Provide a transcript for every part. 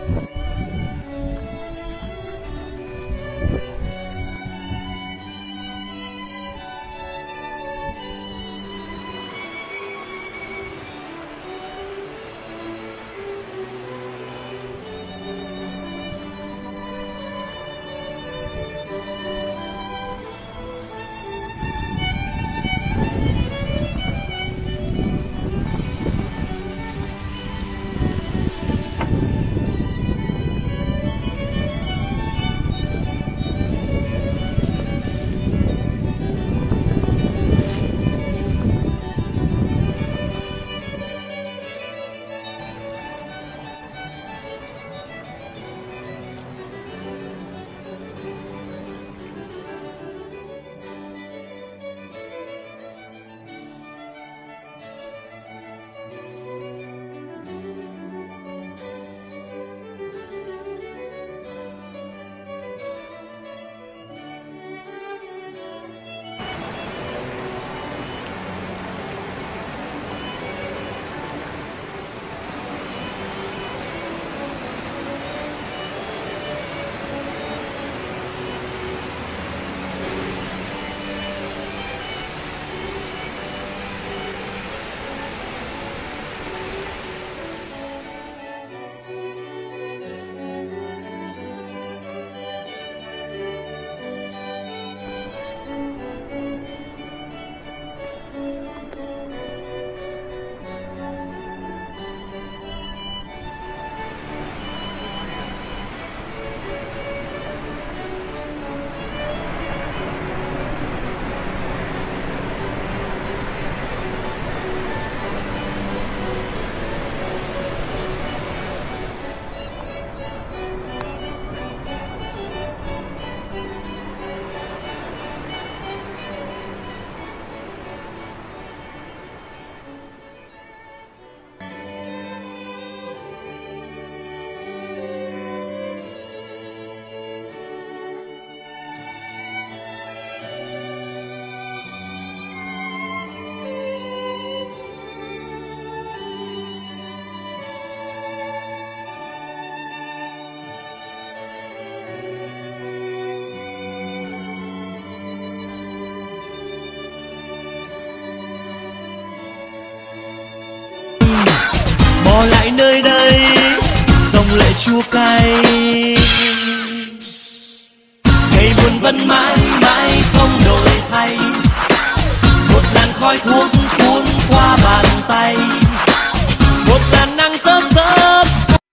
bỏ lại nơi đây dòng lệ chua cay, ngày buồn vẫn mãi mãi không đổi thay, một làn khói thuốc cuốn qua bàn tay, một làn nắng rớt rớt.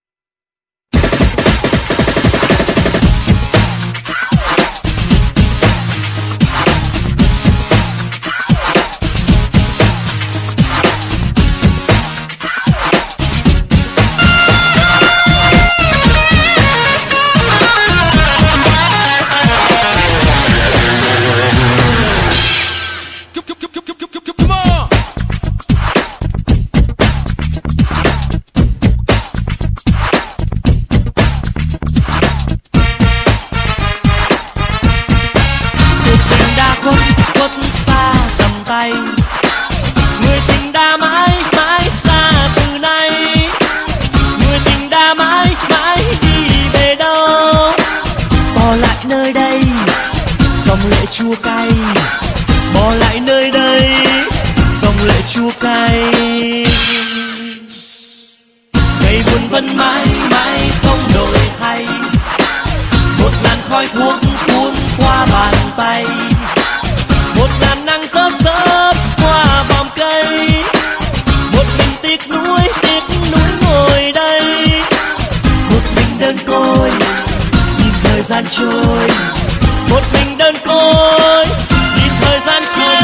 Người tình đã mãi mãi xa từ nay, người tình đã mãi mãi đi về đâu, bỏ lại nơi đây dòng lệ chua cay, bỏ lại nơi đây dòng lệ chua cay, ngày buồn vẫn mãi mãi không đổi thay, một làn khói thuốc cuốn qua bàn tay, một làn nắng rớt rớt qua vòng cây, một mình tiếc nuối ngồi đây, một mình đơn côi nhìn thời gian trôi, một mình đơn côi nhìn thời gian trôi.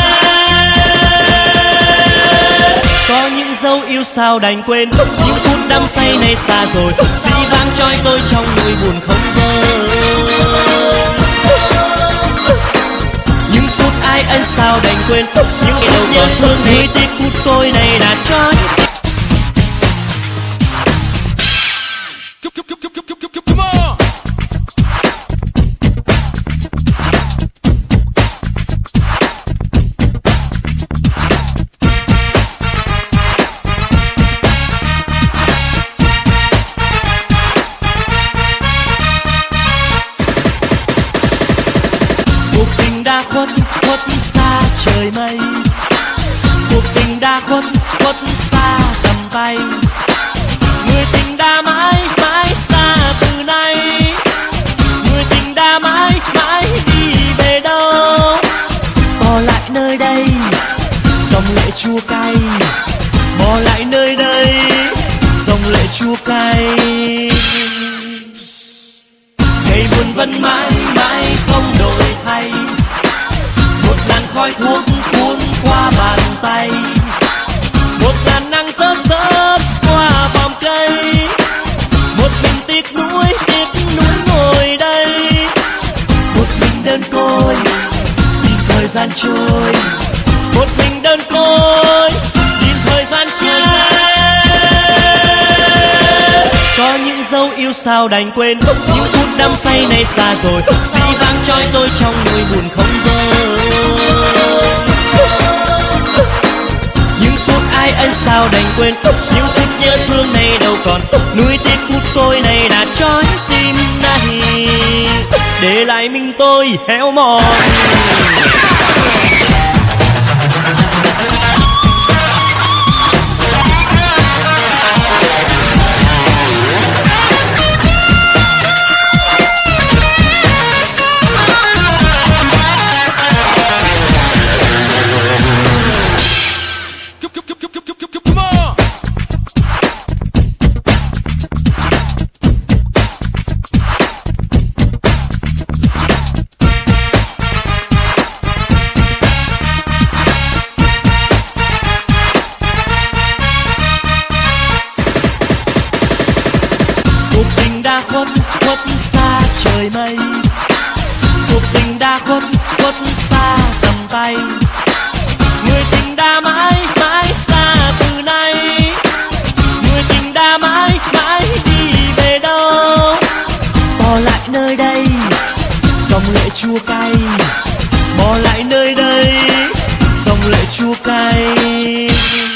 Có những dấu yêu sao đành quên, những phút đắm say này xa rồi, dĩ vãng trói tôi trong nỗi buồn không vơi. Ai ân sao đành quên những đầu nhớ thương đi tiếc phút tôi này đã trói. khuất xa trời mây, cuộc tình đã khuất khuất xa tầm tay, người tình đã mãi mãi xa từ nay, người tình đã mãi mãi đi về đâu, bỏ lại nơi đây dòng lệ chua cay, bỏ lại nơi đây dòng lệ chua cay. Ngày buồn vẫn mãi mãi không đổi thay, một làn khói thuốc cuốn qua bàn tay, một làn nắng rớt rớt qua vòng cây, một mình tiếc nuối ngồi đây, một mình đơn côi nhìn thời gian trôi, một mình đơn côi nhìn thời gian trôi. Có những dấu yêu sao đành quên, những phút đắm say này xa rồi, dĩ vãng trói tôi trong nỗi buồn không vơi. Những phút ai ân sao đành quên, những phút nhớ thương này đâu còn, nuối tiếc phút tôi này đã trói tim này, để lại mình tôi héo mòn. Cuộc tình đã khuất khuất xa trời mây, cuộc tình đã khuất khuất xa tầm tay, người tình đã mãi mãi xa từ nay, người tình đã mãi mãi đi về đâu, bỏ lại nơi đây dòng lệ chua cay, bỏ lại nơi đây dòng lệ chua cay.